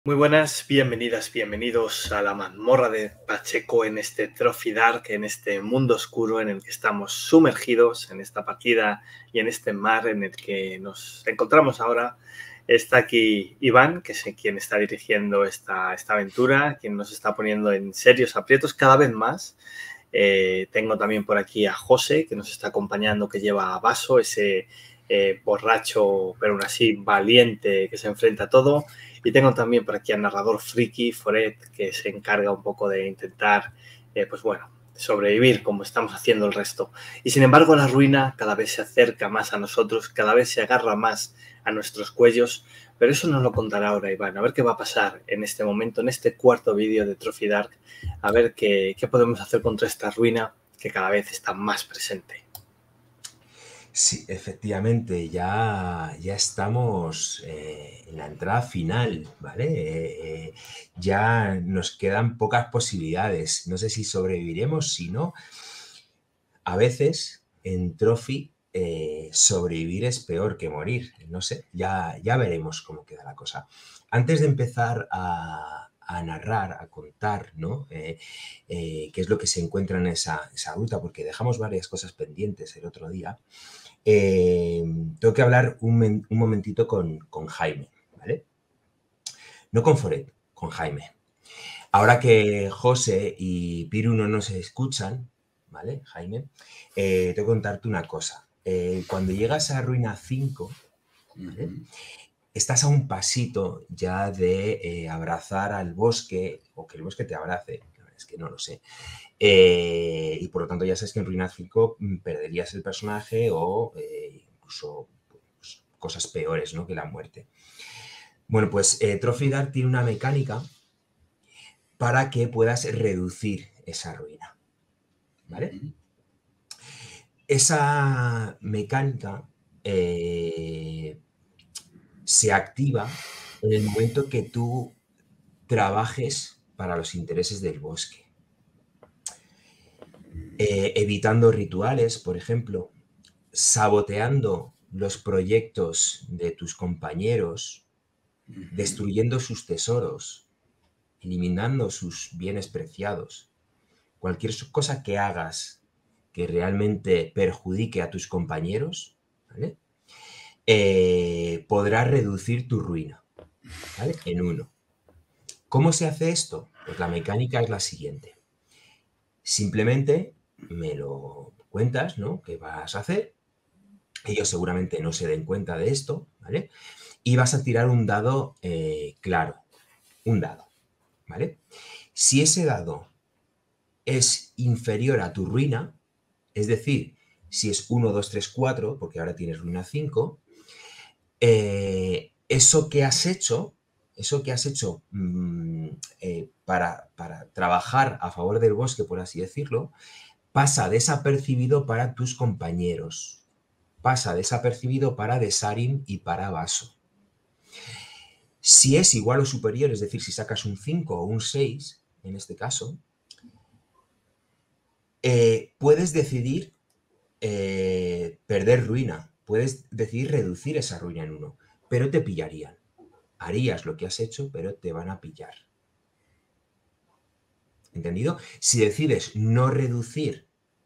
Muy buenas, bienvenidas, bienvenidos a la mazmorra de Pacheco en este Trophy Dark, en este mundo oscuro en el que estamos sumergidos, en esta partida y en este mar en el que nos encontramos ahora. Está aquí Iván, que es quien está dirigiendo esta aventura, quien nos está poniendo en serios aprietos cada vez más. Tengo también por aquí a José, que nos está acompañando, que lleva a Vaso, ese borracho, pero aún así valiente, que se enfrenta a todo. Y tengo también por aquí al narrador friki, Foret, que se encarga un poco de intentar, pues bueno, sobrevivir como estamos haciendo el resto. Y sin embargo, la ruina cada vez se acerca más a nosotros, cada vez se agarra más a nuestros cuellos, pero eso nos lo contará ahora Iván. A ver qué va a pasar en este momento, en este cuarto vídeo de Trophy Dark, a ver qué podemos hacer contra esta ruina que cada vez está más presente. Sí, efectivamente, ya estamos en la entrada final, ¿vale? Ya nos quedan pocas posibilidades. No sé si sobreviviremos, si no. A veces, en Trophy, sobrevivir es peor que morir. No sé, ya veremos cómo queda la cosa. Antes de empezar a narrar, a contar, ¿no? Qué es lo que se encuentra en esa ruta, porque dejamos varias cosas pendientes el otro día. Tengo que hablar un momentito con Jaime, ¿vale? No con Foret, con Jaime. Ahora que José y Piru no nos escuchan, ¿vale, Jaime? Tengo que contarte una cosa. Cuando llegas a Ruina 5, ¿vale? Estás a un pasito ya de abrazar al bosque, o que el bosque te abrace, es que no lo sé. Y por lo tanto ya sabes que en Ruina 5 perderías el personaje o incluso pues, cosas peores, ¿no?, que la muerte. Bueno, pues Trophy Dark tiene una mecánica para que puedas reducir esa ruina, ¿vale? Esa mecánica se activa en el momento que tú trabajes para los intereses del bosque. Evitando rituales, por ejemplo, saboteando los proyectos de tus compañeros, destruyendo sus tesoros, eliminando sus bienes preciados. Cualquier cosa que hagas que realmente perjudique a tus compañeros, ¿vale? Podrás reducir tu ruina, ¿vale?, en 1. ¿Cómo se hace esto? Pues la mecánica es la siguiente. Simplemente me lo cuentas, ¿no?, qué vas a hacer. Ellos seguramente no se den cuenta de esto, ¿vale? Y vas a tirar un dado claro, un dado, ¿vale? Si ese dado es inferior a tu ruina, es decir, si es 1, 2, 3, 4, porque ahora tienes ruina 5, eso que has hecho para trabajar a favor del bosque, por así decirlo, pasa desapercibido para tus compañeros. Pasa desapercibido para Desarim y para Vaso. Si es igual o superior, es decir, si sacas un 5 o un 6, en este caso, puedes decidir perder ruina, puedes decidir reducir esa ruina en 1, pero te pillarían. Harías lo que has hecho, pero te van a pillar. ¿Entendido? Si decides no reducir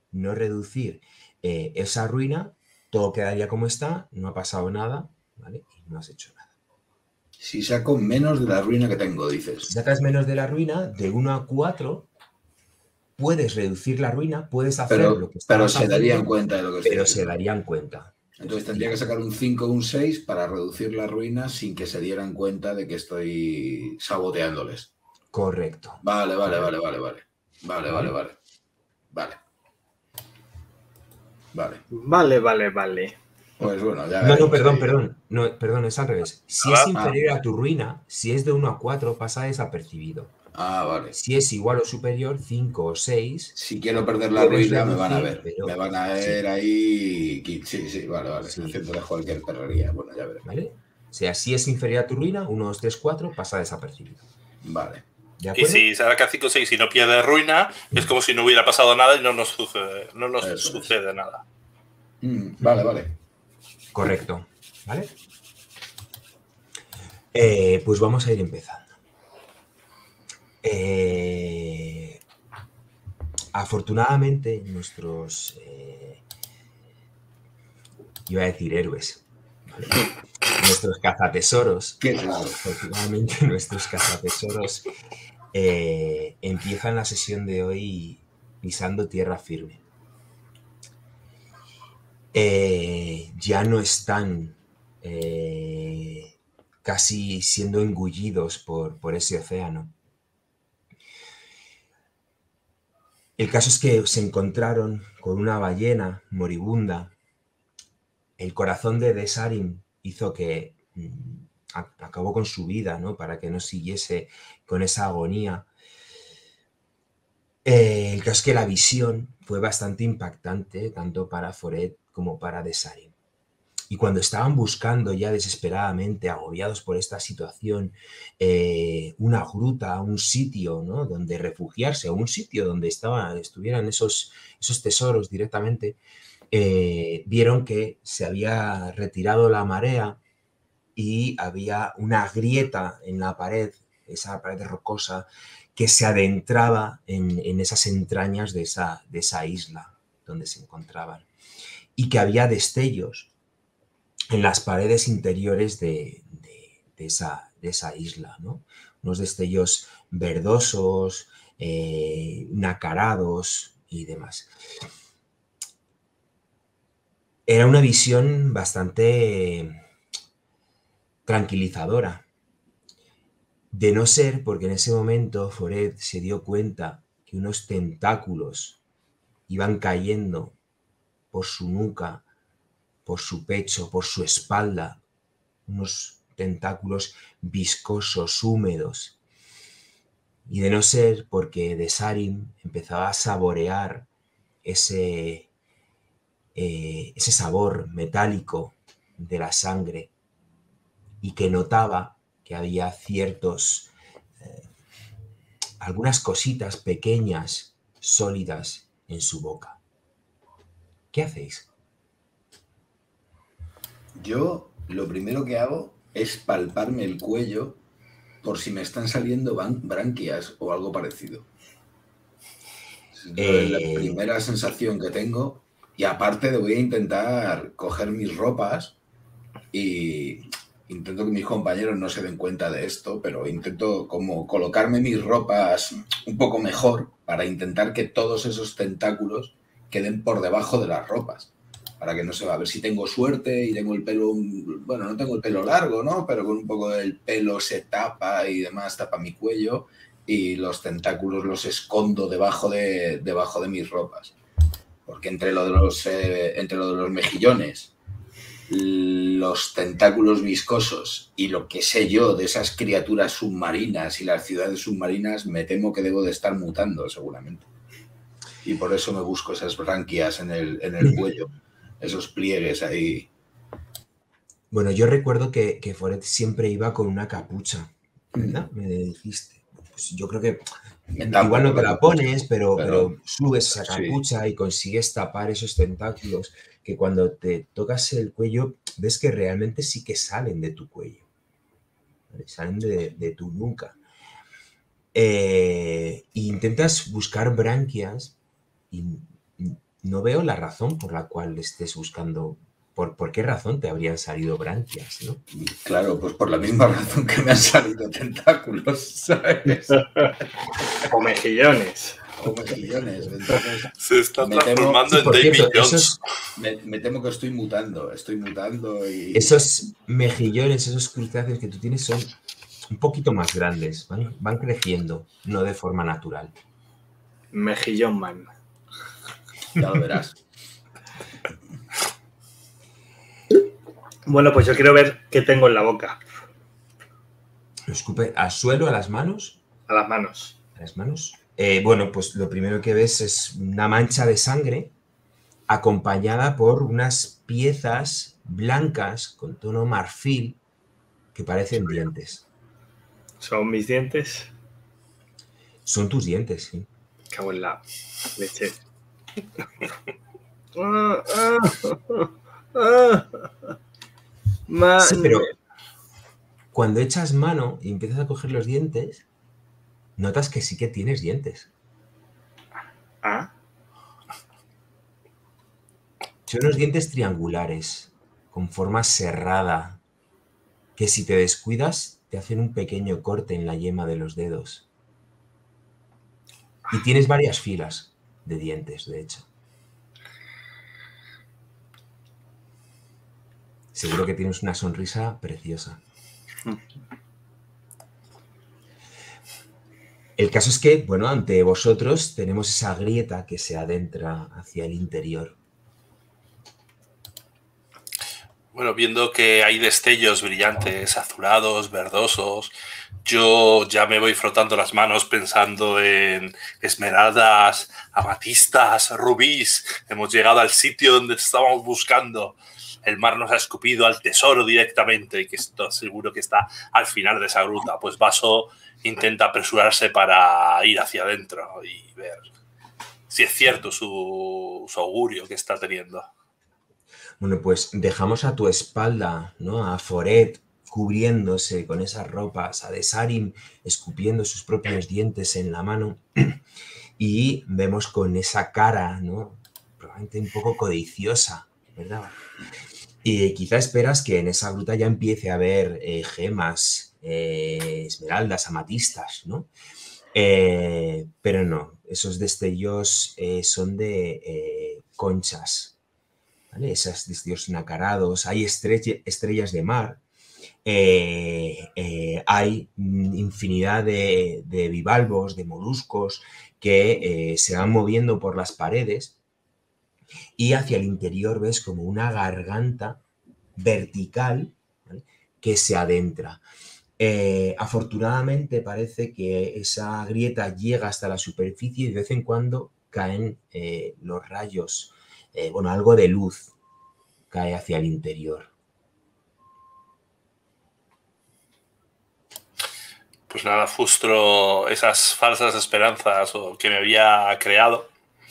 esa ruina, todo quedaría como está, no ha pasado nada, ¿vale? Y no has hecho nada. Si saco menos de la ruina que tengo, dices. Si sacas menos de la ruina, de 1 a 4, puedes reducir la ruina, puedes hacer lo que estabas haciendo. Pero se darían cuenta de lo que estoy haciendo. Pero se darían cuenta. Entonces tendría que sacar un 5 o un 6 para reducir la ruina sin que se dieran cuenta de que estoy saboteándoles. Correcto. Vale. Correcto. Vale. Pues bueno, ya No, perdón. No, perdón, es al revés. Si es inferior a tu ruina, si es de 1 a 4, pasa desapercibido. Vale. Si es igual o superior, 5 o 6... Si quiero perder la ruina, me van a ver. Pero, me van a ver ahí... Sí, vale. Sí. Haciéndoles cualquier perrería. Bueno, ya veré. ¿Vale? O sea, si es inferior a tu ruina, 1, 2, 3, 4, pasa desapercibido. Vale. Y si saca 5 o 6 y no pierde ruina, es como si no hubiera pasado nada y no nos sucede nada. Vale. Correcto. ¿Vale? Pues vamos a ir empezando. Afortunadamente, nuestros, iba a decir héroes, ¿vale? Nuestros cazatesoros, afortunadamente nuestros cazatesoros empiezan la sesión de hoy pisando tierra firme. Ya no están casi siendo engullidos por ese océano. El caso es que se encontraron con una ballena moribunda. El corazón de Desarin hizo que acabó con su vida, ¿no? Para que no siguiese con esa agonía. El caso es que la visión fue bastante impactante, tanto para Foret como para Desarin. Y cuando estaban buscando ya desesperadamente, agobiados por esta situación, una gruta, un sitio, ¿no? Donde refugiarse, o un sitio donde estuvieran esos tesoros directamente, vieron que se había retirado la marea y había una grieta en la pared, esa pared rocosa, que se adentraba en esas entrañas de esa isla donde se encontraban, y que había destellos en las paredes interiores de esa isla, ¿no? Unos destellos verdosos, nacarados y demás. Era una visión bastante tranquilizadora, de no ser porque en ese momento Foret se dio cuenta que unos tentáculos iban cayendo por su nuca, por su pecho, por su espalda, unos tentáculos viscosos, húmedos. Y de no ser porque Desarin empezaba a saborear ese sabor metálico de la sangre, y que notaba que había algunas cositas pequeñas, sólidas en su boca. ¿Qué hacéis? Yo lo primero que hago es palparme el cuello por si me están saliendo branquias o algo parecido. Es la primera sensación que tengo, y aparte voy a intentar coger mis ropas y intento que mis compañeros no se den cuenta de esto, pero intento como colocarme mis ropas un poco mejor para intentar que todos esos tentáculos queden por debajo de las ropas, para que no se va a ver si tengo suerte y tengo el pelo, bueno, no tengo el pelo largo, ¿no? Pero con un poco del pelo se tapa y demás, tapa mi cuello, y los tentáculos los escondo debajo de mis ropas. Porque entre lo de los mejillones, los tentáculos viscosos y lo que sé yo de esas criaturas submarinas y las ciudades submarinas, me temo que debo de estar mutando seguramente. Y por eso me busco esas branquias en el cuello, esos pliegues ahí. Bueno, yo recuerdo que Foret siempre iba con una capucha, ¿verdad? Me dijiste. Pues yo creo que igual no te la pones, pero subes esa capucha, sí, y consigues tapar esos tentáculos que cuando te tocas el cuello ves que realmente sí que salen de tu cuello, ¿vale? Salen de tu nuca. Intentas buscar branquias y no veo la razón por la cual estés buscando. ¿Por qué razón te habrían salido branquias, ¿no? Claro, pues por la misma razón que me han salido tentáculos, ¿sabes? O mejillones. Entonces, se está transformando en David Jones. Me temo que estoy mutando y... Esos mejillones, esos crustáceos que tú tienes son un poquito más grandes, ¿vale? Van creciendo, no de forma natural. Mejillón man. Ya lo verás. Bueno, pues yo quiero ver qué tengo en la boca. ¿Lo escupe al suelo, a las manos? A las manos. ¿A las manos? Bueno, pues lo primero que ves es una mancha de sangre acompañada por unas piezas blancas con tono marfil que parecen dientes. ¿Son mis dientes? Son tus dientes, sí. Cago en la leche. Sí, pero cuando echas mano y empiezas a coger los dientes, notas que sí que tienes dientes. ¿Ah? Son unos dientes triangulares, con forma serrada, que si te descuidas te hacen un pequeño corte en la yema de los dedos. Y tienes varias filas de dientes, de hecho. Seguro que tienes una sonrisa preciosa. El caso es que, bueno, ante vosotros tenemos esa grieta que se adentra hacia el interior. Bueno, viendo que hay destellos brillantes, azulados, verdosos, yo ya me voy frotando las manos pensando en esmeraldas, amatistas, rubíes. Hemos llegado al sitio donde estábamos buscando. El mar nos ha escupido al tesoro directamente y que estoy seguro que está al final de esa gruta. Pues Vaso intenta apresurarse para ir hacia adentro y ver si es cierto su augurio que está teniendo. Bueno, pues dejamos a tu espalda, ¿no? A Foret cubriéndose con esas ropas, a Desarim escupiendo sus propios dientes en la mano y vemos con esa cara, ¿no? Probablemente un poco codiciosa, ¿verdad? Y quizá esperas que en esa gruta ya empiece a haber gemas, esmeraldas, amatistas, ¿no? Pero no, esos destellos son de conchas, ¿vale? Esos destellos nacarados, hay estrellas de mar, hay infinidad de bivalvos, de moluscos que se van moviendo por las paredes y hacia el interior ves como una garganta vertical, ¿vale? Que se adentra. Afortunadamente parece que esa grieta llega hasta la superficie y de vez en cuando caen los rayos, bueno, algo de luz cae hacia el interior. Pues nada, frustro esas falsas esperanzas que me había creado.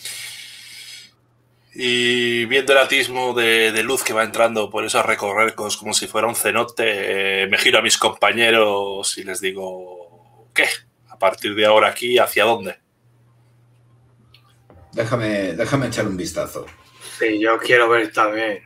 Y viendo el atismo de luz que va entrando por esos recorrecos como si fuera un cenote, me giro a mis compañeros y les digo, ¿qué? A partir de ahora aquí, ¿hacia dónde? Déjame echar un vistazo. Sí, yo quiero ver también.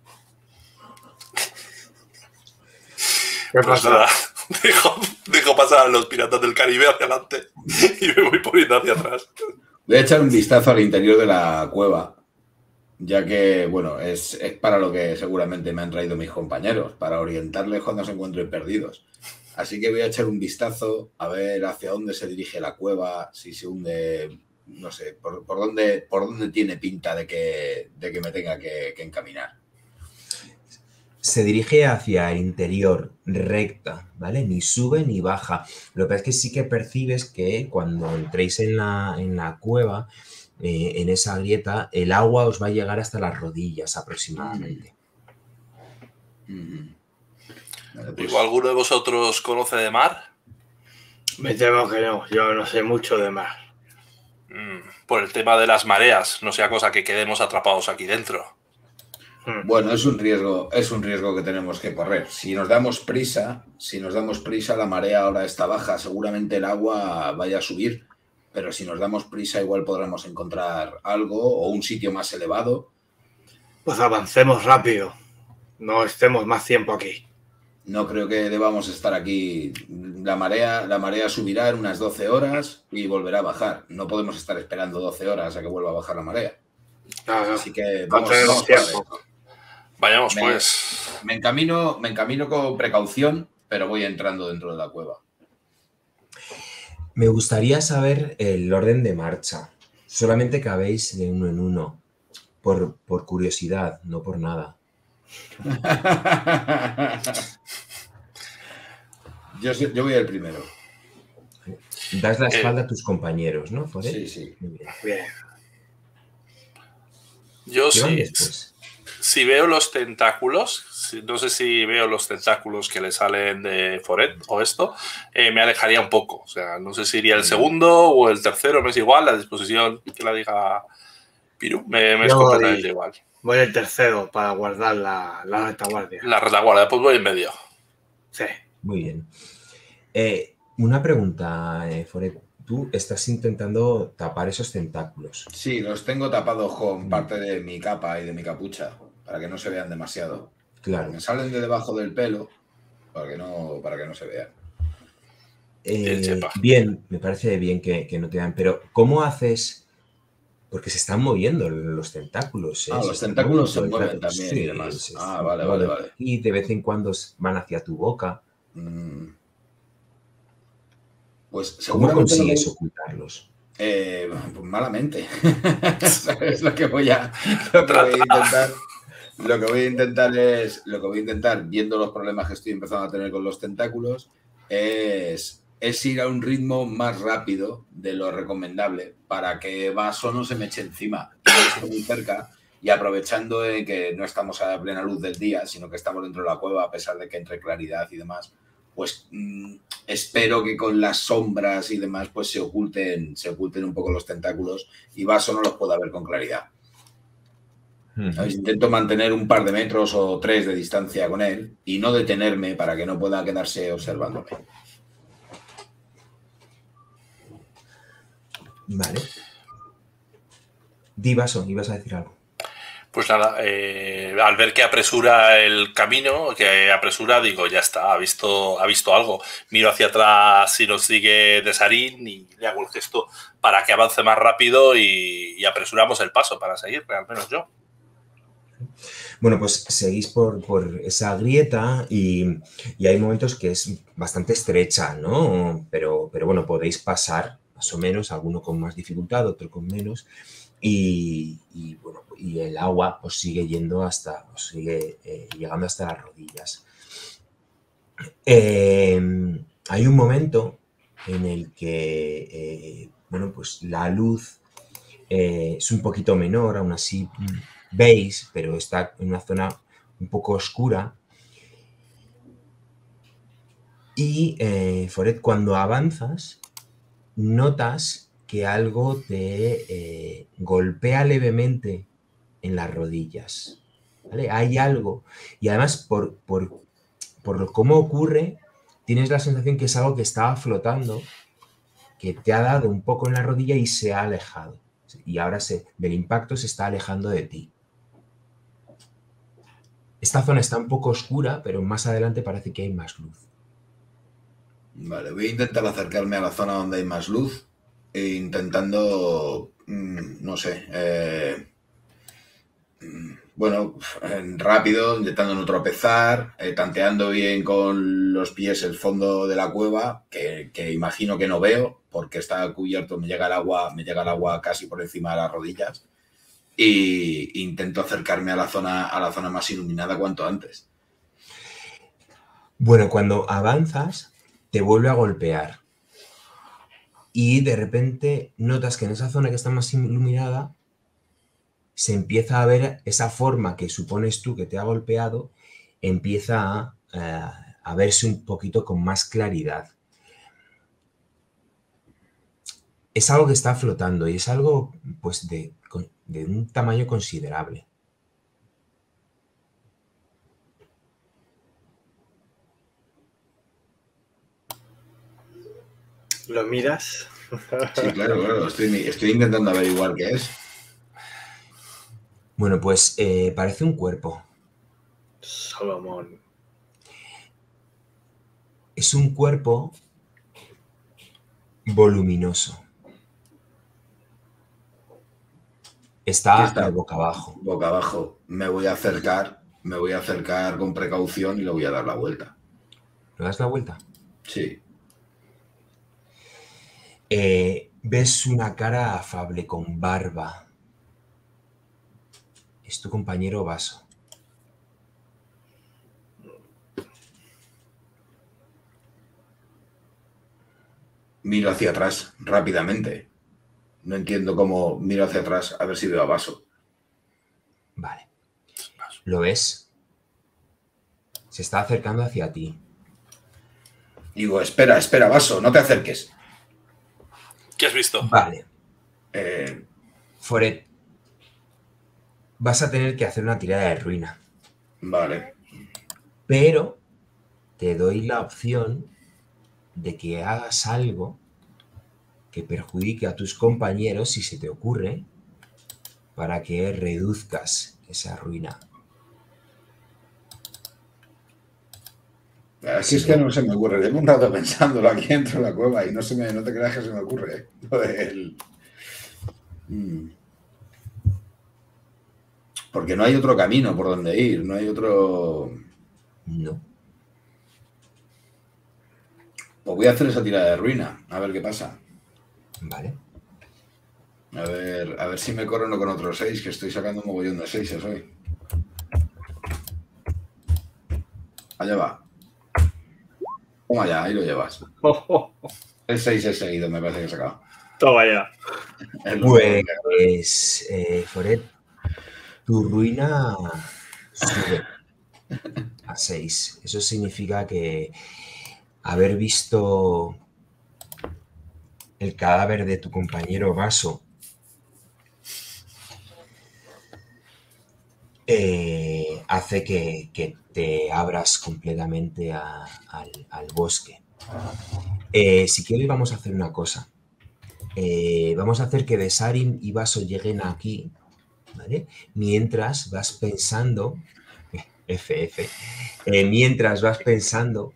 ¿Qué Pues pasa? nada, dejo pasar a los piratas del Caribe hacia adelante y me voy poniendo hacia atrás. Voy a echar un vistazo al interior de la cueva, ya que, bueno, es para lo que seguramente me han traído mis compañeros, para orientarles cuando se encuentren perdidos. Así que voy a echar un vistazo a ver hacia dónde se dirige la cueva, si se hunde, no sé, por dónde tiene pinta de que me tenga que encaminar. Se dirige hacia el interior, recta, ¿vale? Ni sube ni baja. Lo que pasa es que sí que percibes que cuando entréis en la cueva, en esa grieta, el agua os va a llegar hasta las rodillas aproximadamente. Vale, pues, ¿Alguno de vosotros conoce de mar? Me temo que no, yo no sé mucho de mar. Por el tema de las mareas, no sea cosa que quedemos atrapados aquí dentro. bueno, es un riesgo que tenemos que correr. Si nos damos prisa, la marea ahora está baja, seguramente el agua vaya a subir, pero si nos damos prisa igual podremos encontrar algo o un sitio más elevado. Pues avancemos rápido, no estemos más tiempo aquí. No creo que debamos estar aquí. La marea subirá en unas 12 horas y volverá a bajar. No podemos estar esperando 12 horas a que vuelva a bajar la marea. Claro, Así que no vamos tenemos para tiempo. adentro. Vayamos pues. Me encamino con precaución, pero voy entrando dentro de la cueva. Me gustaría saber el orden de marcha. Solamente cabéis de uno en uno, por curiosidad, no por nada. Yo voy el primero. Das la espalda a tus compañeros, ¿no, Foret? Sí, sí. Muy bien. Bien. Yo ¿Qué van sí. después? Si veo los tentáculos, no sé si veo los tentáculos que le salen de Foret o esto, me alejaría un poco. O sea, no sé si iría el segundo o el tercero, me es igual, la disposición que la diga Piru, me es completamente igual. Voy el tercero para guardar la retaguardia. La retaguardia, pues voy en medio. Sí. Muy bien. Una pregunta, Foret. Tú estás intentando tapar esos tentáculos. Sí, los tengo tapados con parte de mi capa y de mi capucha, para que no se vean demasiado. Claro. Me salen de debajo del pelo, para que no se vean. Bien, me parece bien que no te vean, pero ¿cómo haces? Porque se están moviendo los tentáculos. Los tentáculos se mueven también y demás. Vale. Y de vez en cuando van hacia tu boca. Pues ¿Cómo consigues ocultarlos? Pues malamente. Es lo que voy a intentar. Lo que voy a intentar, viendo los problemas que estoy empezando a tener con los tentáculos, es ir a un ritmo más rápido de lo recomendable para que Vaso no se me eche encima. Estoy muy cerca y aprovechando que no estamos a plena luz del día, sino que estamos dentro de la cueva, a pesar de que entre claridad y demás, pues espero que con las sombras y demás pues se oculten un poco los tentáculos y Vaso no los pueda ver con claridad. Intento mantener un par de metros o 3 de distancia con él y no detenerme para que no pueda quedarse observándome. Vale. Di, Vaso, ibas a decir algo. Pues nada, al ver que apresura el camino, digo, ya está, ha visto algo. Miro hacia atrás si nos sigue Desarín y le hago el gesto para que avance más rápido y apresuramos el paso para seguir, al menos yo. Bueno, pues seguís por esa grieta y hay momentos que es bastante estrecha, ¿no? Pero bueno, podéis pasar más o menos, alguno con más dificultad, otro con menos. Y bueno, y el agua os sigue llegando hasta las rodillas. Hay un momento en el que, bueno, pues la luz es un poquito menor, aún así veis, pero está en una zona un poco oscura. Y, Foret, cuando avanzas, notas que algo te golpea levemente en las rodillas, ¿vale? Hay algo. Y además, por cómo ocurre, tienes la sensación que es algo que estaba flotando, que te ha dado un poco en la rodilla y se ha alejado. Y ahora del impacto se está alejando de ti. Esta zona está un poco oscura, pero más adelante parece que hay más luz. Vale, voy a intentar acercarme a la zona donde hay más luz e intentando, no sé, bueno, rápido, intentando no tropezar, tanteando bien con los pies el fondo de la cueva, que imagino que no veo porque está cubierto, me llega el agua casi por encima de las rodillas, y intento acercarme a la zona más iluminada cuanto antes. Bueno, cuando avanzas te vuelve a golpear y de repente notas que en esa zona que está más iluminada se empieza a ver esa forma que supones tú que te ha golpeado, empieza a verse un poquito con más claridad. Es algo que está flotando y es algo pues de un tamaño considerable. ¿Lo miras? Sí, claro. Estoy intentando averiguar qué es. Bueno, pues parece un cuerpo. Solomón. Es un cuerpo voluminoso. Está boca abajo. Boca abajo. Me voy a acercar con precaución y le voy a dar la vuelta. ¿Le das la vuelta? Sí. Ves una cara afable con barba. Es tu compañero Vaso. Miro hacia atrás rápidamente. No entiendo cómo miro hacia atrás a ver si veo a Vaso. Vale. ¿Lo ves? Se está acercando hacia ti. Digo, espera, Vaso, no te acerques. ¿Qué has visto? Vale. Foret, vas a tener que hacer una tirada de ruina. Vale. Pero te doy la opción de que hagas algo que perjudique a tus compañeros, si se te ocurre, para que reduzcas esa ruina. Es que no se me ocurre. Llevo un rato pensándolo aquí dentro de la cueva y no te creas que se me ocurre. Porque no hay otro camino por donde ir, no hay otro... No. Pues voy a hacer esa tirada de ruina, a ver qué pasa. Vale. A ver si me corono con otros 6, que estoy sacando un mogollón de 6 hoy. Allá va. Toma ya, ahí lo llevas. El 6 es seguido, me parece que he sacado. Toma ya. Pues, Foret, tu ruina sube a 6. Eso significa que haber visto el cadáver de tu compañero Vaso hace que te abras completamente al bosque. Si quieres, vamos a hacer una cosa. Vamos a hacer que Besarin y Vaso lleguen aquí, ¿vale? Mientras vas pensando, mientras vas pensando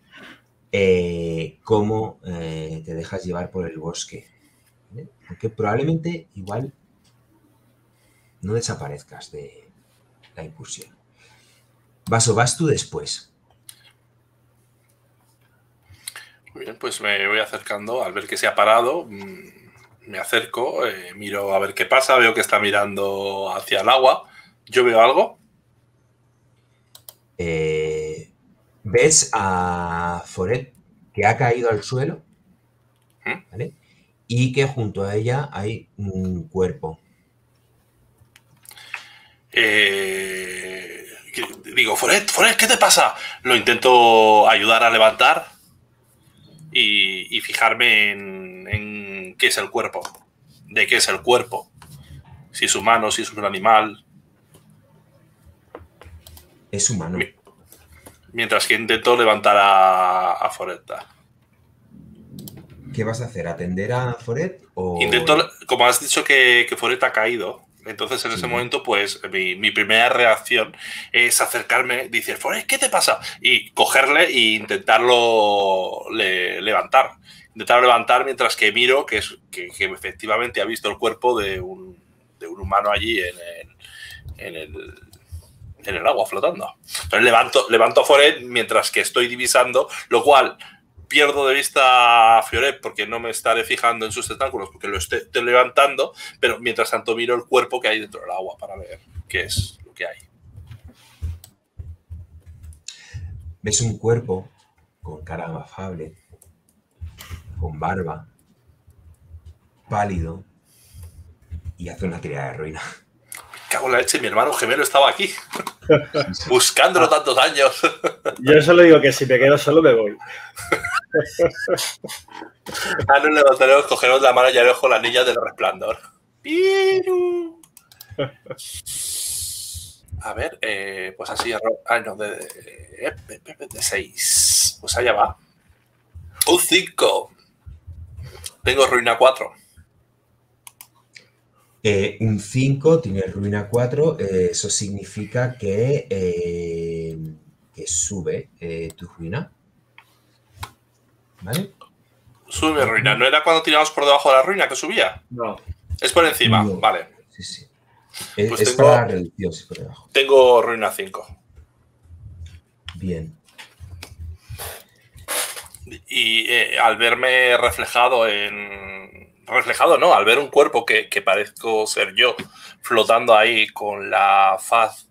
cómo te dejas llevar por el bosque, ¿vale? Porque probablemente igual no desaparezcas de la incursión. Vaso, vas tú después. Muy bien, pues me voy acercando. Al ver que se ha parado, me acerco, miro a ver qué pasa. Veo que está mirando hacia el agua. ¿Yo veo algo? Ves a Foret que ha caído al suelo, ¿vale? Y que junto a ella hay un cuerpo. Digo, Foret, ¿qué te pasa? Lo intento ayudar a levantar y fijarme en qué es el cuerpo. ¿De qué es el cuerpo? Si es humano, si es un animal. Es humano. Mientras que intento levantar a Foretta. ¿Qué vas a hacer? ¿Atender a Foret? O... Intento, como has dicho que Foretta ha caído, entonces en ese momento, pues mi primera reacción es acercarme, decir, Foret, ¿qué te pasa? Y cogerle e intentarlo levantar. Intentarlo levantar mientras que miro que efectivamente ha visto el cuerpo de un humano allí en el agua flotando. Entonces levanto a Foret mientras que estoy divisando, lo cual pierdo de vista a Fioret porque no me estaré fijando en sus tentáculos porque lo estoy levantando, pero mientras tanto miro el cuerpo que hay dentro del agua para ver qué es lo que hay. Ves un cuerpo con cara afable, con barba, pálido, y hace una tirada de ruina. Cago en la leche, mi hermano gemelo estaba aquí. Buscándolo tantos años. Yo solo digo que si me quedo solo me voy. Nos levantaremos, cogeremos la mano y haremos con la niña del resplandor. Piru. A ver, pues así. No, de 6. Pues allá va. Un 5. Tengo ruina 4. Un 5, tienes ruina 4, eso significa que sube tu ruina. ¿Vale? Sube mi ruina. ¿No era cuando tiramos por debajo de la ruina que subía? No. Es por encima, No. Vale. Sí, sí. Pues es para reducción, sí, por debajo. Tengo ruina 5. Bien. Y al verme reflejado al ver un cuerpo que parezco ser yo, flotando ahí con la faz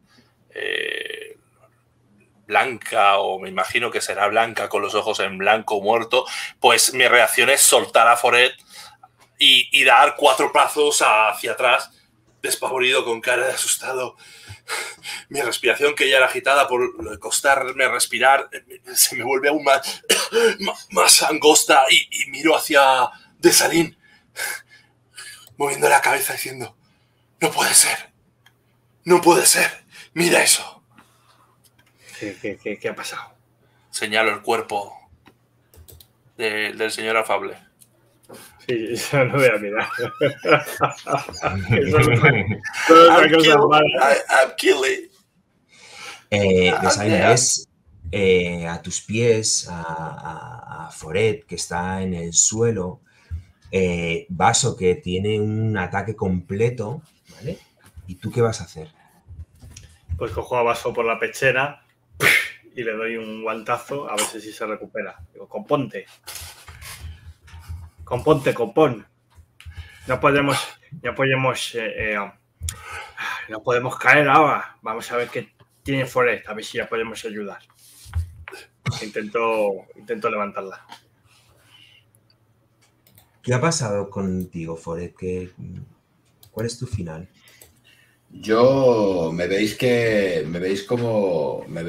blanca, o me imagino que será blanca, con los ojos en blanco muerto, pues mi reacción es soltar a Foret y dar 4 pasos hacia atrás, despavorido, con cara de asustado. Mi respiración, que ya era agitada por costarme respirar, se me vuelve aún más angosta y miro hacia Besarin, moviendo la cabeza diciendo, no puede ser, mira eso. ¿Qué ha pasado? Señalo el cuerpo del señor afable. Sí, eso no voy a mirar. Eso no es una cosa mala. I'm killing. Desain, ves a tus pies a Foret, que está en el suelo, Vaso, que tiene un ataque completo, ¿vale? ¿Y tú qué vas a hacer? Pues cojo a Vaso por la pechera y le doy un guantazo a ver si se recupera. Digo, componte. Compón. No podemos caer ahora. Vamos a ver qué tiene Foret, a ver si ya podemos ayudar. Intento levantarla. ¿Qué ha pasado contigo, Foret? ¿Cuál es tu final? Yo me veis como me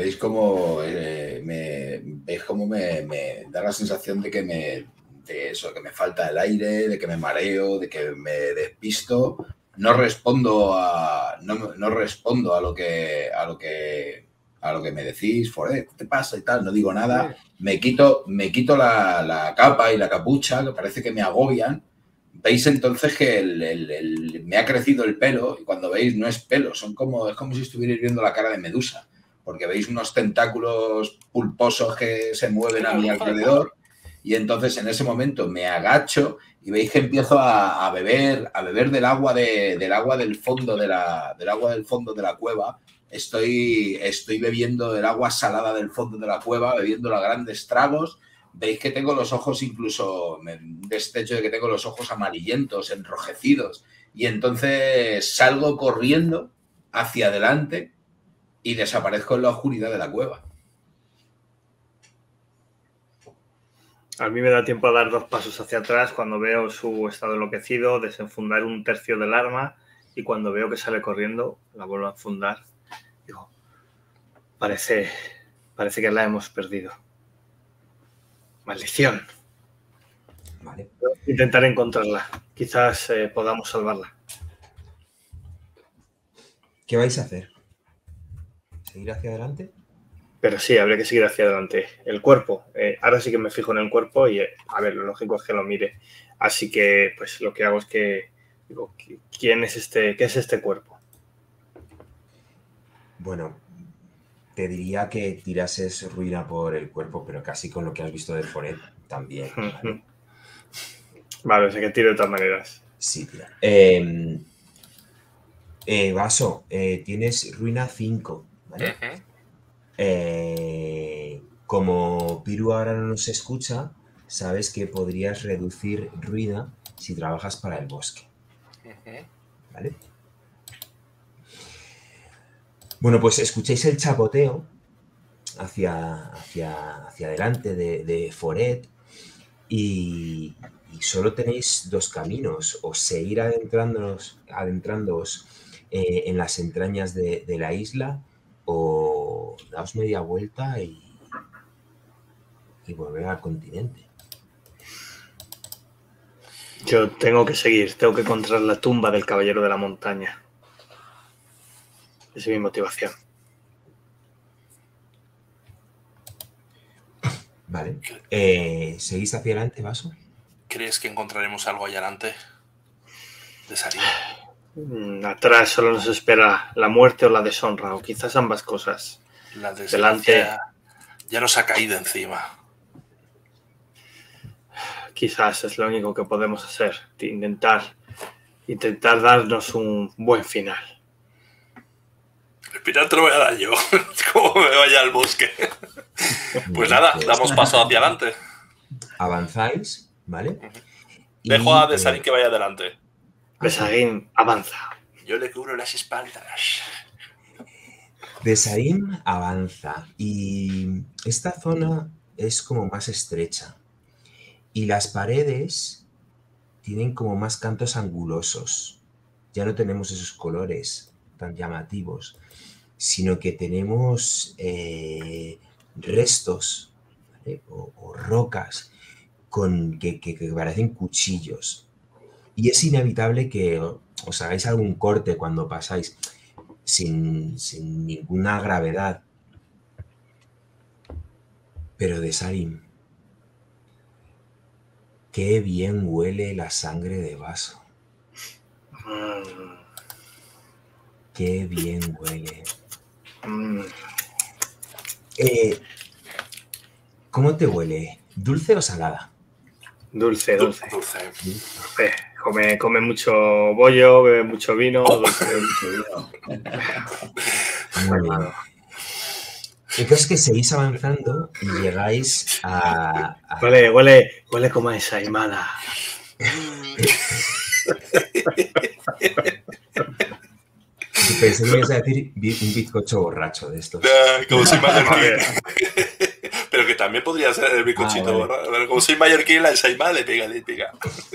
da la sensación de que me falta el aire, de que me mareo, de que me despisto. No respondo a lo que me decís, Foret, ¿qué te pasa y tal? No digo nada. Me quito la capa y la capucha, que parece que me agobian. Veis entonces que me ha crecido el pelo, y cuando veis no es pelo, es como si estuvierais viendo la cara de Medusa, porque veis unos tentáculos pulposos que se mueven a mi alrededor, y entonces en ese momento me agacho y veis que empiezo a beber del agua del fondo de la cueva. Estoy bebiendo el agua salada del fondo de la cueva, bebiéndola a grandes tragos. Veis que tengo los ojos, incluso un destello de que tengo los ojos amarillentos, enrojecidos, y entonces salgo corriendo hacia adelante y desaparezco en la oscuridad de la cueva. A mí me da tiempo a dar 2 pasos hacia atrás cuando veo su estado enloquecido, desenfundar 1/3 del arma, y cuando veo que sale corriendo, la vuelvo a enfundar. Digo, parece que la hemos perdido. Maldición. Vale. Intentaré encontrarla. Quizás podamos salvarla. ¿Qué vais a hacer? ¿Seguir hacia adelante? Pero sí, habría que seguir hacia adelante. El cuerpo. Ahora sí que me fijo en el cuerpo y, a ver, lo lógico es que lo mire. Así que, pues, lo que hago es que digo, ¿qué es este cuerpo? Bueno, te diría que tirases ruina por el cuerpo, pero casi con lo que has visto de Foret también, ¿vale? Vale, o sea que tiro de todas maneras. Sí, tira. Vaso, tienes ruina 5, ¿vale? Como Piru ahora no nos escucha, sabes que podrías reducir ruina si trabajas para el bosque, ¿vale? Bueno, pues escucháis el chapoteo hacia adelante de Foret y solo tenéis 2 caminos: o seguir adentrándoos en las entrañas de la isla, o daos media vuelta y volver al continente. Yo tengo que seguir, tengo que encontrar la tumba del caballero de la montaña. Esa es mi motivación. Vale. ¿Seguís hacia adelante, Vaso? ¿Crees que encontraremos algo allá adelante? Desarín. Atrás solo nos espera la muerte o la deshonra, o quizás ambas cosas. La desgracia ya nos ha caído encima. Quizás es lo único que podemos hacer, intentar darnos un buen final. El final te lo voy a dar yo, como me vaya al bosque. Pues nada, damos paso hacia adelante. Avanzáis, ¿vale? Dejo a Desarín que vaya adelante. Desarín, avanza. Yo le cubro las espaldas. Desarín avanza y esta zona es como más estrecha y las paredes tienen como más cantos angulosos. Ya no tenemos esos colores tan llamativos, sino que tenemos restos, ¿vale? o rocas que parecen cuchillos. Y es inevitable que os hagáis algún corte cuando pasáis sin ninguna gravedad. Pero Desarín, Qué bien huele la sangre de Vaso. Qué bien huele. ¿Cómo te huele? ¿Dulce o salada? Dulce. Dulce. Come mucho bollo, bebe mucho vino. Dulce. Muy bien. El caso es que seguís avanzando y llegáis a... Huele como a ensaimada. Pensé que me ibas a decir un bizcocho borracho de estos. Como soy mallorquín. Pero que también podría ser el bizcochito borracho. Pero como soy mallorquín, la ensaimada le pega.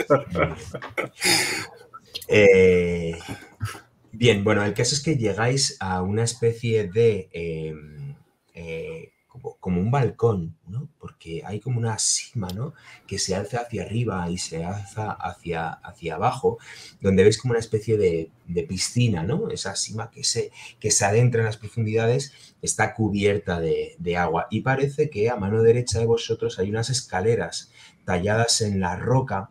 Bien, bueno, el caso es que llegáis a una especie de... como un balcón, ¿no? Porque hay como una sima, ¿no? Que se alza hacia arriba y se alza hacia abajo, donde veis como una especie de piscina, ¿no? Esa sima que se adentra en las profundidades está cubierta de agua y parece que a mano derecha de vosotros hay unas escaleras talladas en la roca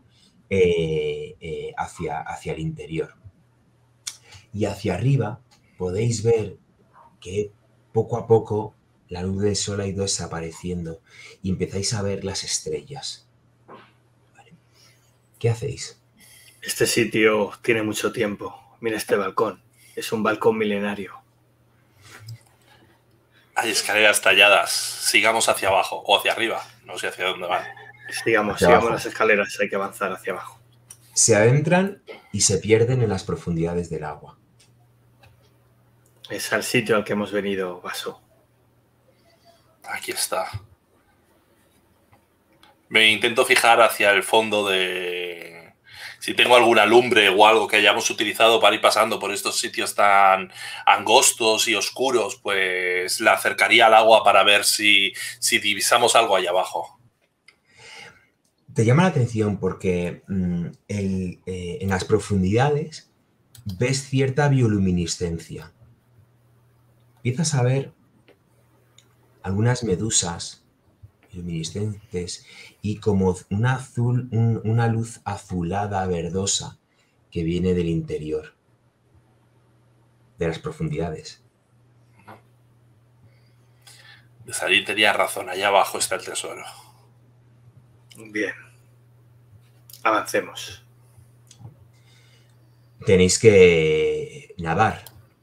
hacia el interior. Y hacia arriba podéis ver que poco a poco la luz del sol ha ido desapareciendo y empezáis a ver las estrellas. ¿Vale? ¿Qué hacéis? Este sitio tiene mucho tiempo. Mira este balcón. Es un balcón milenario. Hay escaleras talladas. Sigamos hacia abajo o hacia arriba. No sé hacia dónde van. Sigamos las escaleras. Hay que avanzar hacia abajo. Se adentran y se pierden en las profundidades del agua. Es al sitio al que hemos venido, Vaso. Aquí está. Me intento fijar hacia el fondo de... Si tengo alguna lumbre o algo que hayamos utilizado para ir pasando por estos sitios tan angostos y oscuros, pues la acercaría al agua para ver si divisamos algo allá abajo. Te llama la atención porque en las profundidades ves cierta bioluminiscencia. Empiezas a ver algunas medusas luminiscentes y como una luz azulada verdosa que viene del interior de las profundidades. De salir tenía razón, allá abajo está el tesoro. Bien. Avancemos. Tenéis que nadar.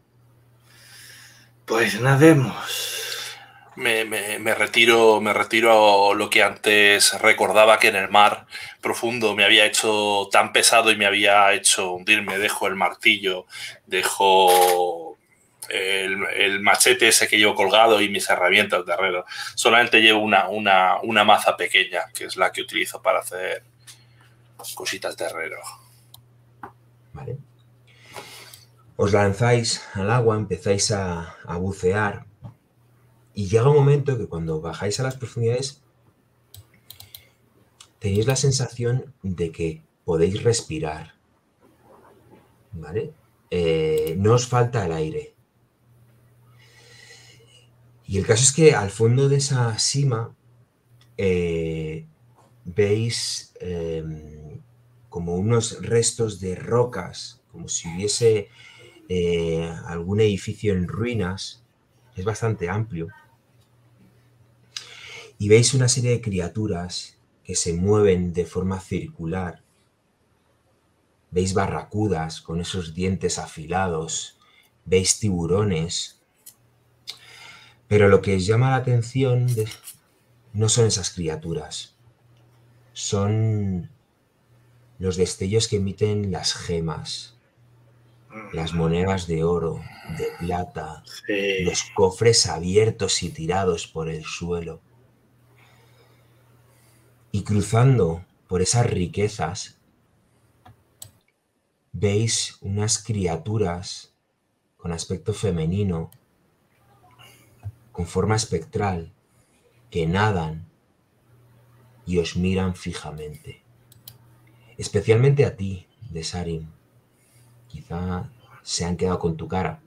Pues nademos. Me retiro a lo que antes recordaba que en el mar profundo me había hecho tan pesado y me había hecho hundirme. Dejo el martillo, dejo el machete ese que llevo colgado y mis herramientas de herrero. Solamente llevo una maza pequeña, que es la que utilizo para hacer cositas de herrero. Vale. Os lanzáis al agua, empezáis a bucear. Y llega un momento que cuando bajáis a las profundidades tenéis la sensación de que podéis respirar, ¿vale? No os falta el aire. Y el caso es que al fondo de esa sima veis como unos restos de rocas, como si hubiese algún edificio en ruinas. Es bastante amplio. Y veis una serie de criaturas que se mueven de forma circular. Veis barracudas con esos dientes afilados. Veis tiburones. Pero lo que os llama la atención no son esas criaturas. Son los destellos que emiten las gemas, las monedas de oro, de plata, Sí. los cofres abiertos y tirados por el suelo. Y cruzando por esas riquezas, veis unas criaturas con aspecto femenino, con forma espectral, que nadan y os miran fijamente. Especialmente a ti, Desarim. Quizá se han quedado con tu cara.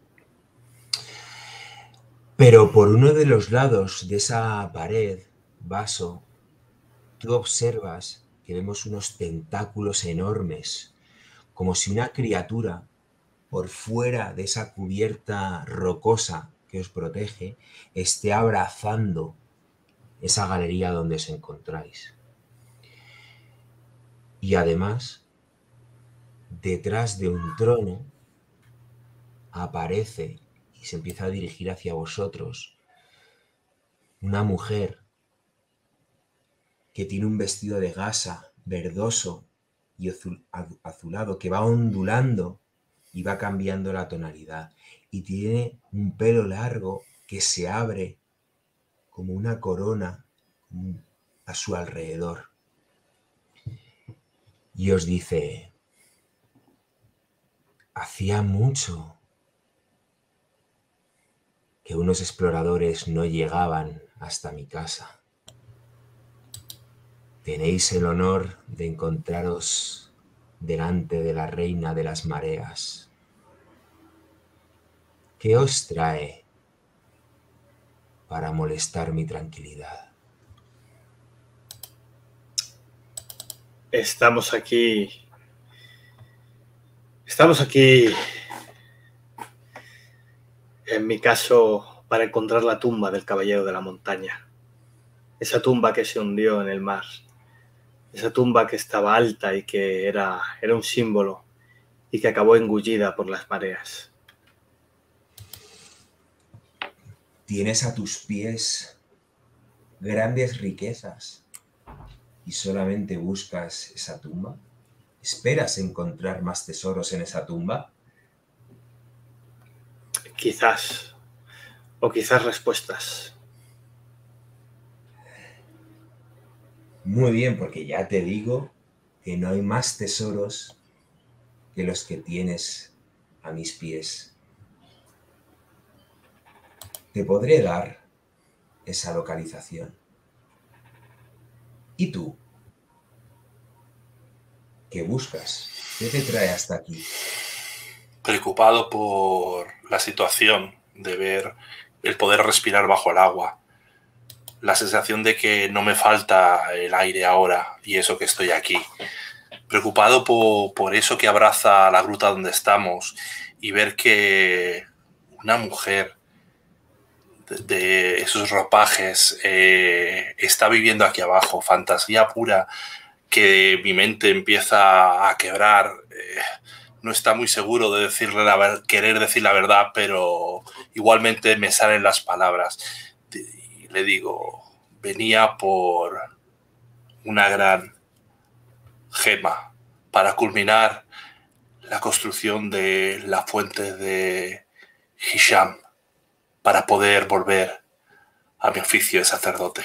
Pero por uno de los lados de esa pared, Vaso, tú observas que vemos unos tentáculos enormes, como si una criatura por fuera de esa cubierta rocosa que os protege esté abrazando esa galería donde os encontráis. Y además, detrás de un trono aparece y se empieza a dirigir hacia vosotros una mujer que tiene un vestido de gasa verdoso y azulado que va ondulando y va cambiando la tonalidad, y tiene un pelo largo que se abre como una corona a su alrededor. Y os dice: hacía mucho que unos exploradores no llegaban hasta mi casa. Tenéis el honor de encontraros delante de la reina de las mareas. ¿Qué os trae para molestar mi tranquilidad? Estamos aquí en mi caso para encontrar la tumba del Caballero de la Montaña. Esa tumba que se hundió en el mar. Esa tumba que estaba alta y que era un símbolo y que acabó engullida por las mareas. Tienes a tus pies grandes riquezas y solamente buscas esa tumba. ¿Esperas encontrar más tesoros en esa tumba? Quizás, o quizás respuestas. Muy bien, porque ya te digo que no hay más tesoros que los que tienes a mis pies. Te podré dar esa localización. ¿Y tú? ¿Qué buscas? ¿Qué te trae hasta aquí? Preocupado por la situación de ver el poder respirar bajo el agua, la sensación de que no me falta el aire ahora y eso que estoy aquí. Preocupado por eso que abraza la gruta donde estamos y ver que una mujer de esos ropajes está viviendo aquí abajo, fantasía pura que mi mente empieza a quebrar. No está muy seguro de querer decir la verdad, pero igualmente me salen las palabras. Y le digo, venía por una gran gema para culminar la construcción de la fuente de Hisham, para poder volver a mi oficio de sacerdote.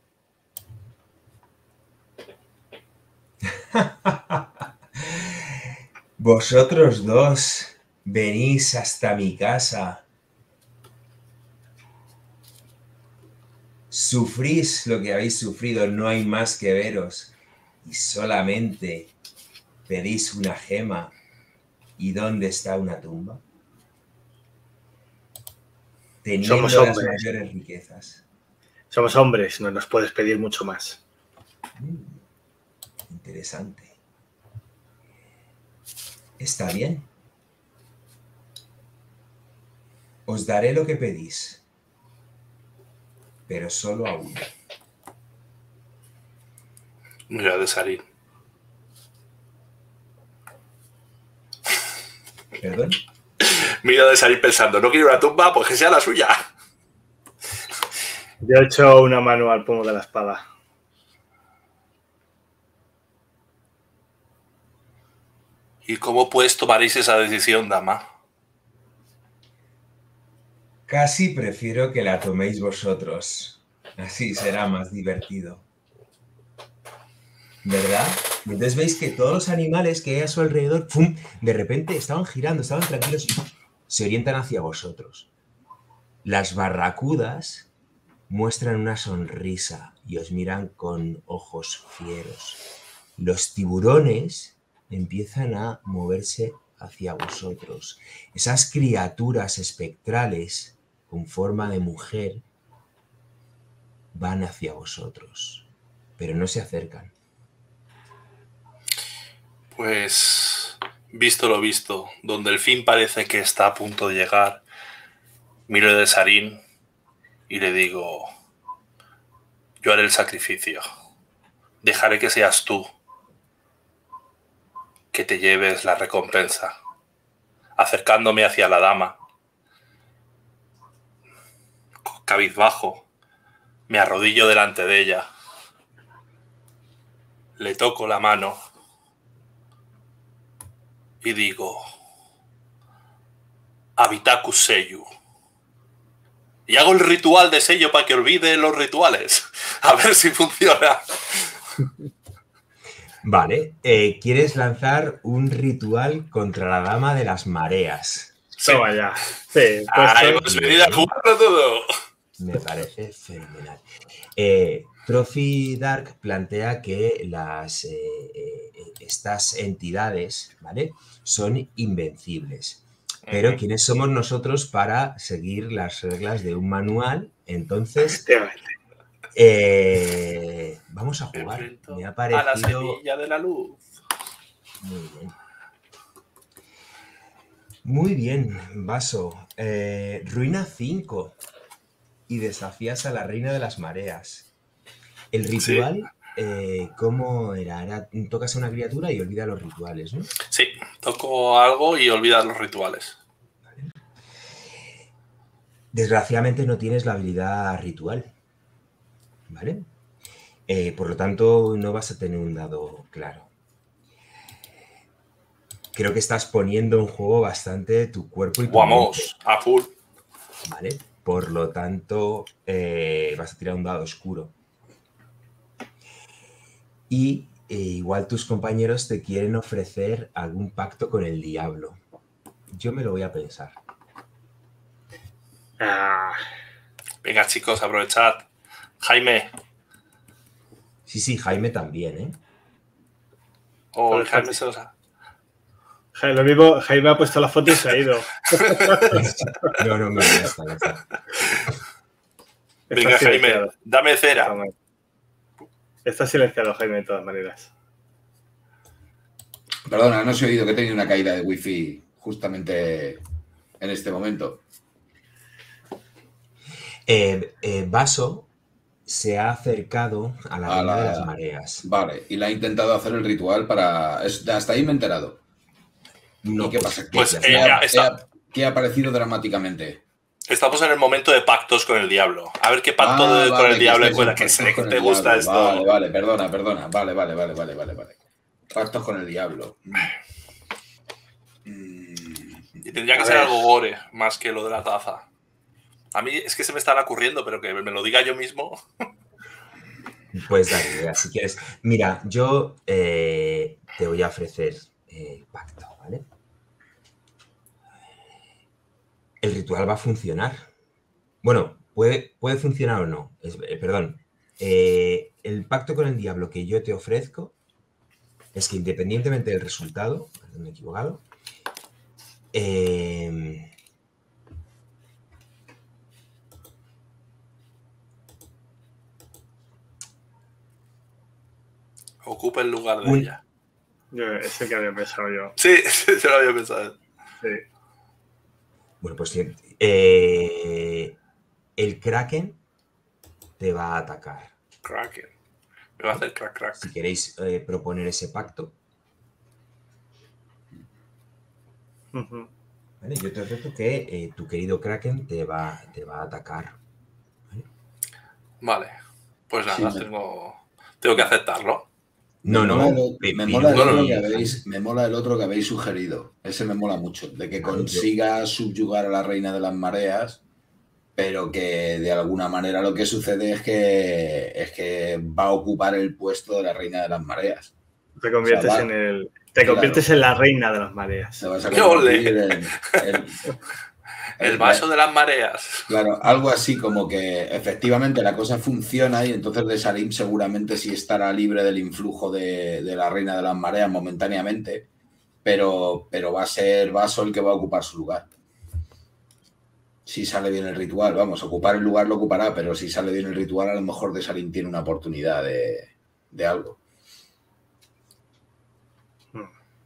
Vosotros dos venís hasta mi casa. Sufrís lo que habéis sufrido, no hay más que veros. Y solamente pedís una gema. ¿Y dónde está una tumba? Teniendo las mayores riquezas. Somos hombres, no nos puedes pedir mucho más. Interesante. Está bien. Os daré lo que pedís, pero solo a uno. Mira de salir. ¿Perdón? Mira de salir pensando, no quiero una tumba, pues que sea la suya. Yo echo una mano al pomo de la espada. ¿Y cómo pues tomaréis esa decisión, dama? Casi prefiero que la toméis vosotros. Así será más divertido. ¿Verdad? Y entonces veis que todos los animales que hay a su alrededor, ¡pum!, de repente estaban girando, estaban tranquilos y se orientan hacia vosotros. Las barracudas muestran una sonrisa y os miran con ojos fieros. Los tiburones empiezan a moverse hacia vosotros. Esas criaturas espectrales con forma de mujer van hacia vosotros, pero no se acercan. Pues, visto lo visto, donde el fin parece que está a punto de llegar, miro de Sarin y le digo: yo haré el sacrificio. Dejaré que seas tú que te lleves la recompensa. Acercándome hacia la dama, cabizbajo, me arrodillo delante de ella. Le toco la mano y digo: Habitaku Seyu. Y hago el ritual de sello para que olvide los rituales. A ver si funciona. Vale. ¿Quieres lanzar un ritual contra la Dama de las Mareas? Sí. Toma ya. Sí, pues hemos venido a jugarlo todo. Me parece fenomenal. Trophy Dark plantea que estas entidades, ¿vale?, son invencibles. Pero ¿quiénes somos nosotros para seguir las reglas de un manual? Entonces, vamos a jugar. Me ha parecido... A la semilla de la luz. Muy bien. Muy bien, Vaso. Ruina 5. Y desafías a la Reina de las Mareas. El ritual, sí. ¿Cómo era? Tocas a una criatura y olvida los rituales, ¿no? Sí, toco algo y olvida los rituales. Vale. Desgraciadamente no tienes la habilidad ritual, ¿vale? Por lo tanto, no vas a tener un dado claro. Creo que estás poniendo en juego bastante tu cuerpo y tu Vamos, mente. a full. ¿Vale? Por lo tanto, vas a tirar un dado oscuro. Y igual tus compañeros te quieren ofrecer algún pacto con el diablo. Yo me lo voy a pensar. Venga, chicos, aprovechad. Jaime. Sí, Jaime también, ¿eh? Oh, Jaime se los ha... Lo mismo, Jaime ha puesto la foto y se ha ido. No, mira, ya está. Venga, Jaime, dame cera. Está silenciado, Jaime, de todas maneras. Perdona, no se ha oído que he tenido una caída de wifi justamente en este momento. Vaso se ha acercado a la Reina de las Mareas. Vale, y le ha intentado hacer el ritual para... Hasta ahí me he enterado. No, ¿y qué pasa? Pues ¿Qué ha aparecido dramáticamente? Estamos en el momento de pactos con el diablo. A ver qué pacto con el diablo encuentra. Que sé que te gusta esto. Vale, perdona. Vale. Pactos con el diablo. Y tendría que ser algo gore, más que lo de la taza. A mí es que se me están ocurriendo, pero que me lo diga yo mismo. Pues dale idea, si quieres. Mira, yo te voy a ofrecer pacto, ¿vale? El ritual va a funcionar. Bueno, puede funcionar o no. Perdón. El pacto con el diablo que yo te ofrezco es que independientemente del resultado, perdón, me he equivocado, ocupa el lugar de ella. Es el que había pensado yo. Sí, se lo había pensado. Sí. Bueno, pues el Kraken te va a atacar. Kraken. Me va a hacer crack. Si queréis proponer ese pacto. ¿Vale? Yo te ofrezco que tu querido Kraken te va a atacar. Vale. Pues nada, sí, tengo que aceptarlo. Me mola el otro que habéis sugerido. Ese me mola mucho. De que consiga subyugar a la Reina de las Mareas, pero que de alguna manera lo que sucede es que va a ocupar el puesto de la Reina de las Mareas. Te conviertes conviertes en la Reina de las Mareas. Te vas a convertir el vaso de las mareas. Claro, algo así como que efectivamente la cosa funciona y entonces de Salim seguramente sí estará libre del influjo de la Reina de las Mareas momentáneamente, pero va a ser Vaso el que va a ocupar su lugar. Si sale bien el ritual, vamos, ocupar el lugar lo ocupará, pero si sale bien el ritual a lo mejor de Salim tiene una oportunidad de algo.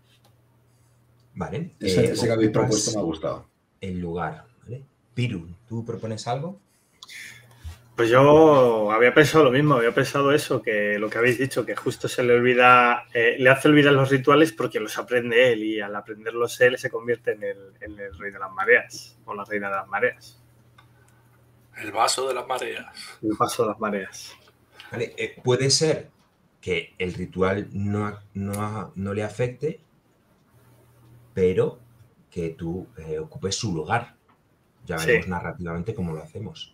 Vale. Ese que habéis ocupas propuesto me ha gustado. el lugar, ¿vale? Piru, ¿tú propones algo? Pues yo había pensado lo mismo, había pensado eso, que lo que habéis dicho, que justo se le olvida, le hace olvidar los rituales porque los aprende él y al aprenderlos él se convierte en el rey de las mareas o la reina de las mareas. El vaso de las mareas. El paso de las mareas. Vale, puede ser que el ritual no le afecte, pero que tú ocupes su lugar. Ya veremos narrativamente cómo lo hacemos.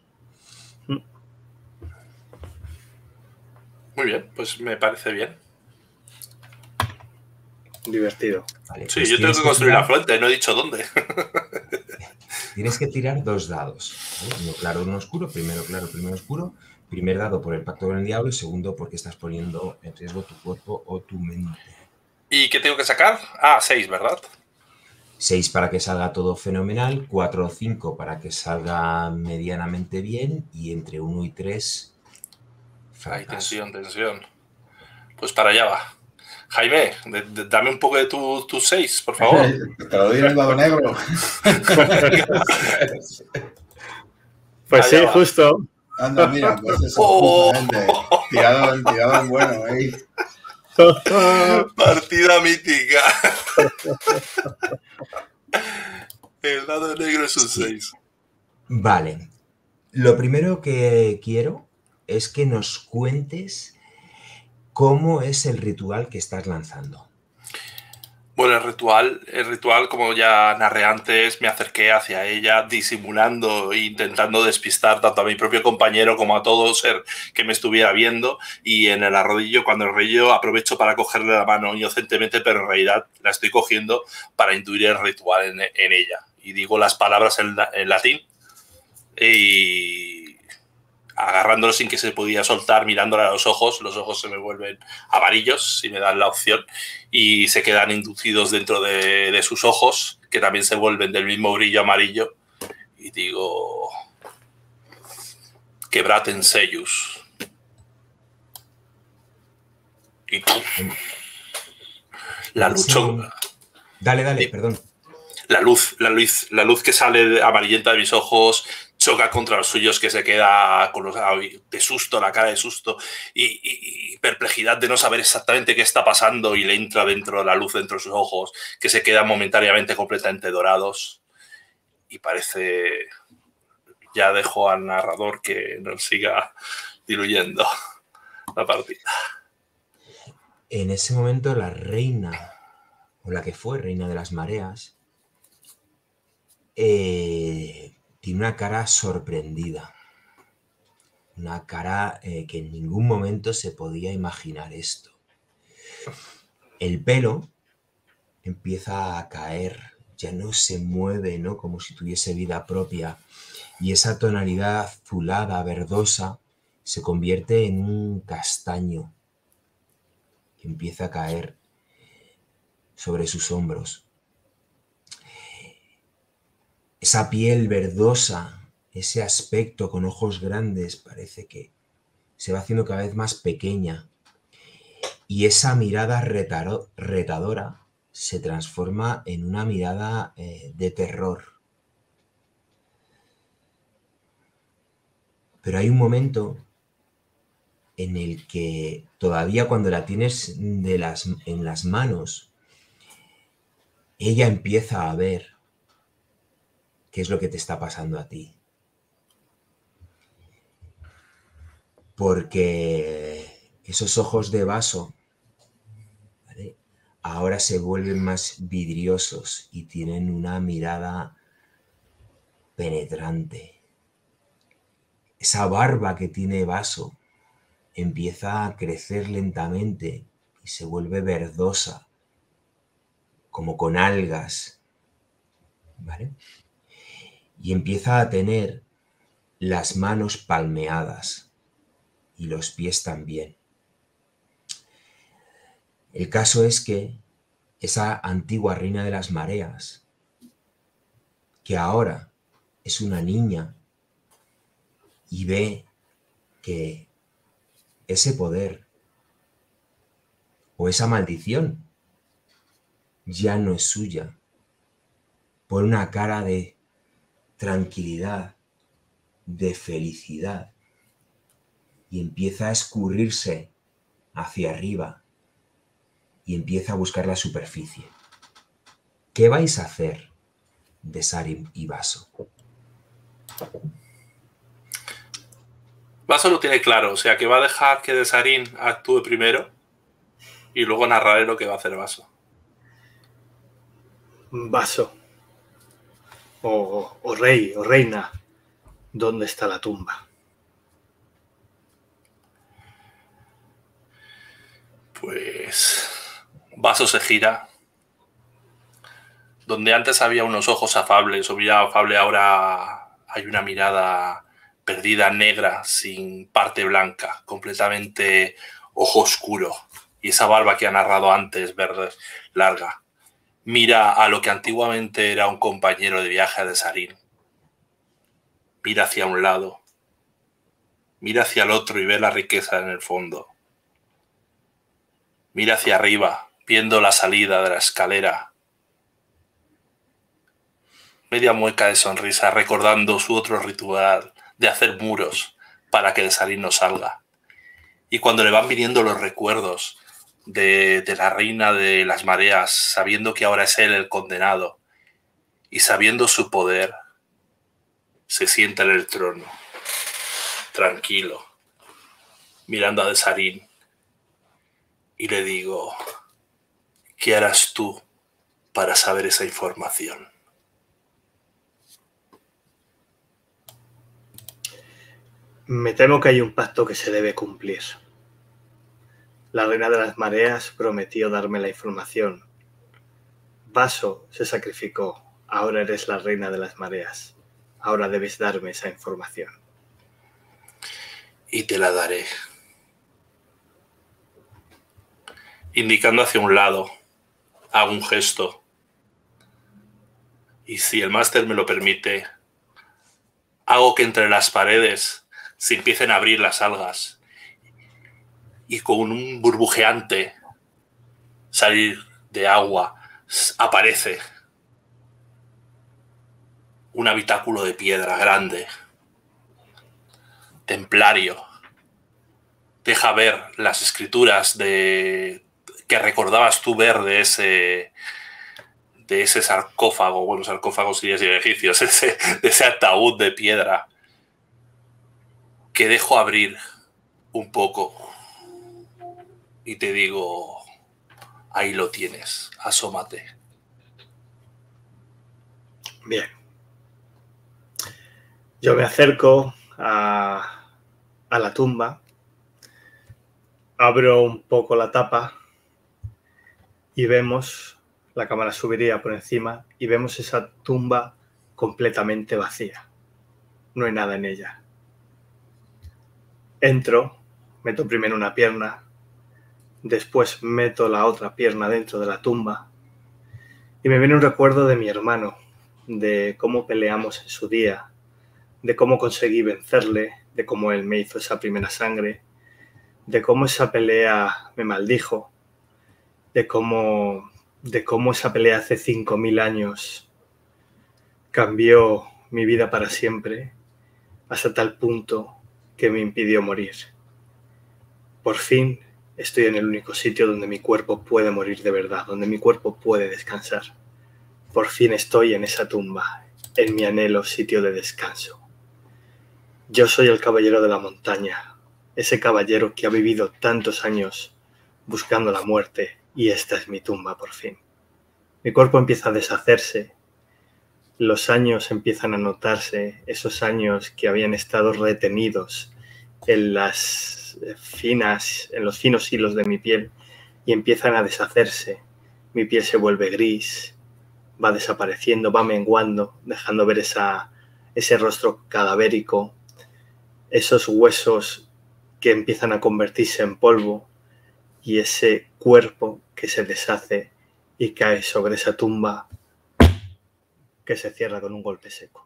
Muy bien, pues me parece bien. Divertido. Vale, Sí, pues yo tengo que construir la fuente, no he dicho dónde. Tienes que tirar 2 dados. ¿Vale? Uno claro, uno oscuro. Primero claro, primero oscuro. Primer dado por el pacto con el diablo y segundo porque estás poniendo en riesgo tu cuerpo o tu mente. ¿Y qué tengo que sacar? Ah, 6, ¿verdad? 6 para que salga todo fenomenal, 4 o 5 para que salga medianamente bien y entre 1 y 3 Ay, fracaso. tensión. Pues para allá va. Jaime, dame un poco de tus 6, por favor. Te lo doy en el dado negro. Pues Allá sí, va. justo. Anda, mira, pues eso, Oh. justamente. Tirado el bueno, ¿eh? Partida mítica. El dado negro es un 6. Vale. Lo primero que quiero es que nos cuentes cómo es el ritual que estás lanzando. Bueno, el ritual, como ya narré antes, me acerqué hacia ella disimulando e intentando despistar tanto a mi propio compañero como a todo ser que me estuviera viendo, y en el arrodillo, cuando el arrodillo, aprovecho para cogerle la mano inocentemente, pero en realidad la estoy cogiendo para intuir el ritual en ella. Y digo las palabras en latín y agarrándolo sin que se podía soltar, mirándole a los ojos se me vuelven amarillos si me dan la opción y se quedan inducidos dentro de sus ojos, que también se vuelven del mismo brillo amarillo, y digo: quebraten sellus. Y la luz... Dale, perdón. La luz que sale amarillenta de mis ojos choca contra los suyos, que se queda con de susto, la cara de susto y perplejidad de no saber exactamente qué está pasando, y le entra dentro la luz dentro de sus ojos, que se quedan momentáneamente completamente dorados, y parece... Ya dejo al narrador que nos siga diluyendo la partida. En ese momento la reina, o la que fue reina de las mareas, tiene una cara sorprendida, una cara que en ningún momento se podía imaginar esto. El pelo empieza a caer, ya no se mueve, ¿no? Como si tuviese vida propia, y esa tonalidad azulada, verdosa, se convierte en un castaño que empieza a caer sobre sus hombros. Esa piel verdosa, ese aspecto con ojos grandes, parece que se va haciendo cada vez más pequeña, y esa mirada retadora se transforma en una mirada de terror. Pero hay un momento en el que todavía cuando la tienes en las manos, ella empieza a ver qué es lo que te está pasando a ti. Porque esos ojos de vaso, ¿vale?, ahora se vuelven más vidriosos y tienen una mirada penetrante. Esa barba que tiene Vaso empieza a crecer lentamente y se vuelve verdosa, como con algas, ¿vale? Y empieza a tener las manos palmeadas y los pies también. El caso es que esa antigua reina de las mareas, que ahora es una niña y ve que ese poder o esa maldición ya no es suya, pone una cara de tranquilidad, de felicidad, y empieza a escurrirse hacia arriba y empieza a buscar la superficie. ¿Qué vais a hacer, Desarin y Vaso? Vaso lo tiene claro, o sea que va a dejar que Desarin actúe primero y luego narraré lo que va a hacer Vaso. Vaso, o rey, o reina, ¿dónde está la tumba? Pues Vaso se gira. Donde antes había unos ojos afables, o mirada afable, ahora hay una mirada perdida, negra, sin parte blanca, completamente ojo oscuro. Y esa barba que ha narrado antes, verde, larga. Mira a lo que antiguamente era un compañero de viaje de Desarin. Mira hacia un lado. Mira hacia el otro y ve la riqueza en el fondo. Mira hacia arriba, viendo la salida de la escalera. Media mueca de sonrisa, recordando su otro ritual de hacer muros para que Desarin no salga. Y cuando le van viniendo los recuerdos de la reina de las mareas, sabiendo que ahora es él el condenado y sabiendo su poder, se sienta en el trono, tranquilo, mirando a Desarin. Y le digo, ¿qué harás tú para saber esa información? Me temo que hay un pacto que se debe cumplir. La reina de las mareas prometió darme la información. Vaso se sacrificó. Ahora eres la reina de las mareas. Ahora debes darme esa información. Y te la daré. Indicando hacia un lado, hago un gesto. Y si el máster me lo permite, hago que entre las paredes se empiecen a abrir las algas y con un burbujeante salir de agua aparece un habitáculo de piedra grande, templario. Deja ver las escrituras que recordabas tú ver de ese sarcófago, bueno, sarcófagos y egipcios, de ese ataúd de piedra que dejo abrir un poco y te digo, ahí lo tienes, asómate. Bien. Yo me acerco a la tumba, abro un poco la tapa y vemos, la cámara subiría por encima, y vemos esa tumba completamente vacía. No hay nada en ella. Entro, meto primero una pierna, después meto la otra pierna dentro de la tumba y me viene un recuerdo de mi hermano, de cómo peleamos en su día, de cómo conseguí vencerle, de cómo él me hizo esa primera sangre, de cómo esa pelea me maldijo, de cómo esa pelea hace 5000 años cambió mi vida para siempre, hasta tal punto que me impidió morir. Por fin estoy en el único sitio donde mi cuerpo puede morir de verdad, donde mi cuerpo puede descansar. Por fin estoy en esa tumba, en mi anhelo sitio de descanso. Yo soy el caballero de la montaña, ese caballero que ha vivido tantos años buscando la muerte, y esta es mi tumba por fin. Mi cuerpo empieza a deshacerse, los años empiezan a notarse, esos años que habían estado retenidos en los finos hilos de mi piel, y empiezan a deshacerse. Mi piel se vuelve gris, va desapareciendo, va menguando, dejando ver ese rostro cadavérico, esos huesos que empiezan a convertirse en polvo y ese cuerpo que se deshace y cae sobre esa tumba que se cierra con un golpe seco.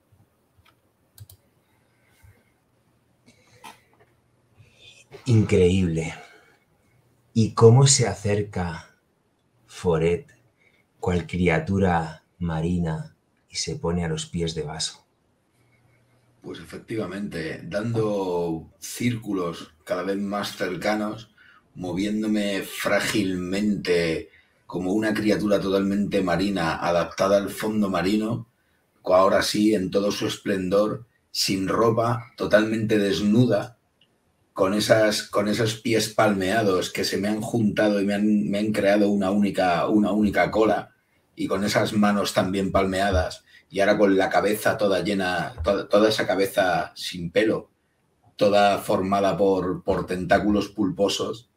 Increíble. ¿Y cómo se acerca Foret, cual criatura marina, y se pone a los pies de Vaso. Pues efectivamente, dando círculos cada vez más cercanos, moviéndome frágilmente como una criatura totalmente marina, adaptada al fondo marino, ahora sí, en todo su esplendor, sin ropa, totalmente desnuda, con esos pies palmeados que se me han juntado y me han creado una única cola, y con esas manos también palmeadas, y ahora con la cabeza toda llena, toda esa cabeza sin pelo, toda formada por tentáculos pulposos,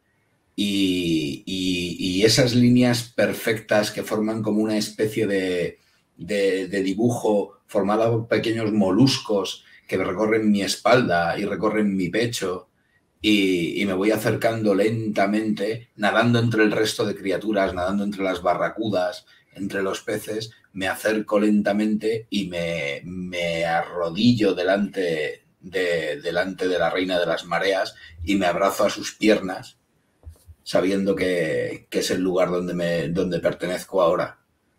y esas líneas perfectas que forman como una especie de dibujo formado por pequeños moluscos que recorren mi espalda y recorren mi pecho, y me voy acercando lentamente, nadando entre el resto de criaturas, nadando entre las barracudas, entre los peces. Me acerco lentamente y me arrodillo delante de la reina de las mareas y me abrazo a sus piernas, sabiendo que es el lugar donde pertenezco ahora.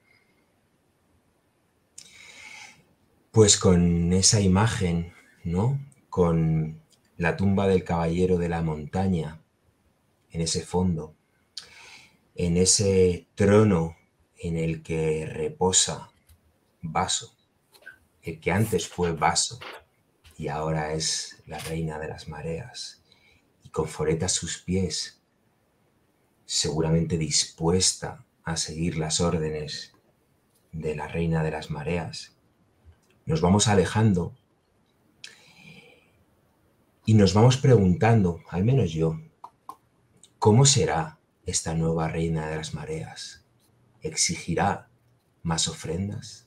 Pues con esa imagen, ¿no? Con la tumba del caballero de la montaña en ese fondo, en ese trono en el que reposa Vaso, el que antes fue Vaso y ahora es la reina de las mareas, y con Foret a sus pies, seguramente dispuesta a seguir las órdenes de la reina de las mareas. Nos vamos alejando y nos vamos preguntando, al menos yo, ¿cómo será esta nueva reina de las mareas? ¿Exigirá más ofrendas?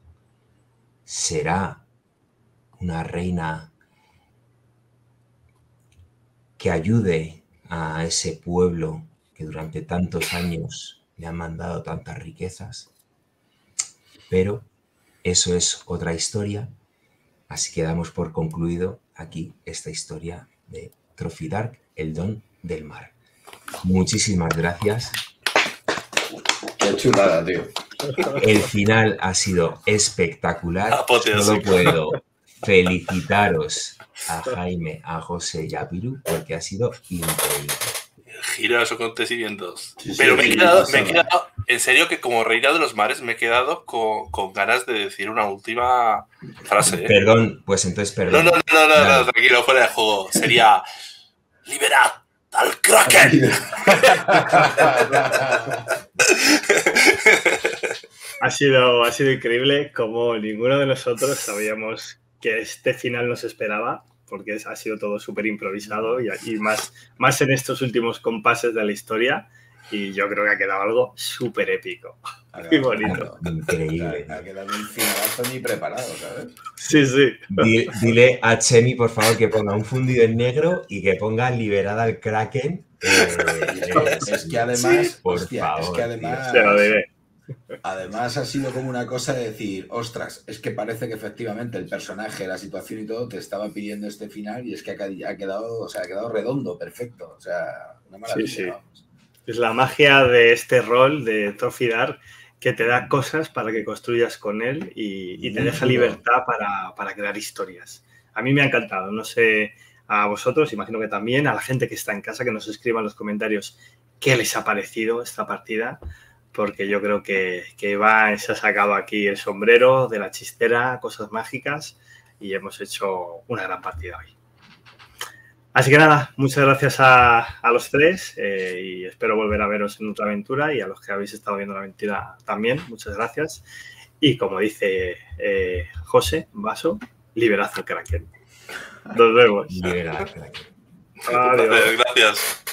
¿Será una reina que ayude a ese pueblo que durante tantos años le han mandado tantas riquezas? Pero eso es otra historia, así que damos por concluido aquí esta historia de Trophy Dark, el don del mar. Muchísimas gracias. Qué chulada, tío. El final ha sido espectacular. Solo puedo felicitaros a Jaime, a José y a Piru porque ha sido increíble. El giro de los acontecimientos. Sí, pero sí, me he quedado, en serio, que como reina de los mares me he quedado con ganas de decir una última frase. Perdón, pues entonces perdón. No, tranquilo, fuera de juego. Sería: ¡liberad al Kraken! Ha sido increíble, como ninguno de nosotros sabíamos que este final nos esperaba, porque ha sido todo súper improvisado y más en estos últimos compases de la historia, y yo creo que ha quedado algo súper épico. Muy bonito. Increíble. Ha quedado un finalazo ni preparado, ¿sabes? Sí, sí. Dile a Chemi, por favor, que ponga un fundido en negro y que ponga liberada al Kraken. Es que además, por hostia, favor, es que además, Se lo diré. además ha sido como una cosa de decir, ostras, es que parece que efectivamente el personaje, la situación y todo te estaba pidiendo este final, y es que ha quedado redondo, perfecto, o sea, una maravilla. Sí, sí. Vamos. Es la magia de este rol de Trophy Dark, que te da cosas para que construyas con él y te deja libertad para crear historias. A mí me ha encantado, no sé a vosotros, imagino que también, a la gente que está en casa, que nos escriba en los comentarios qué les ha parecido esta partida, porque yo creo que Iván se ha sacado aquí el sombrero de la chistera, cosas mágicas, y hemos hecho una gran partida hoy. Así que nada, muchas gracias a los tres, y espero volver a veros en otra aventura, y a los que habéis estado viendo la aventura también, muchas gracias. Y como dice José, Vaso, liberad al Kraken. Nos vemos. Liberada al Kraken. Adiós. Gracias.